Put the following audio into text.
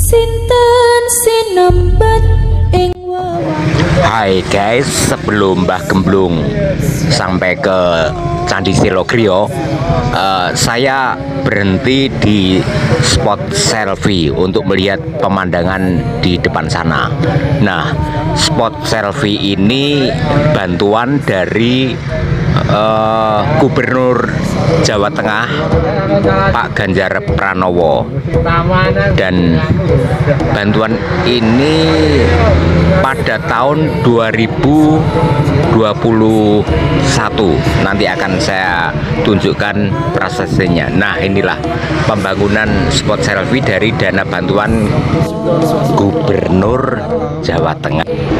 Sinten sinembat ing wawang. Hai guys, sebelum Mbah Gemblung sampai ke Candi Silogrio, saya berhenti di spot selfie untuk melihat pemandangan di depan sana. Nah, spot selfie ini bantuan dari Gubernur Jawa Tengah Pak Ganjar Pranowo, dan bantuan ini pada tahun 2021 nanti akan saya tunjukkan prosesnya. Nah, inilah pembangunan spot selfie dari dana bantuan Gubernur Jawa Tengah.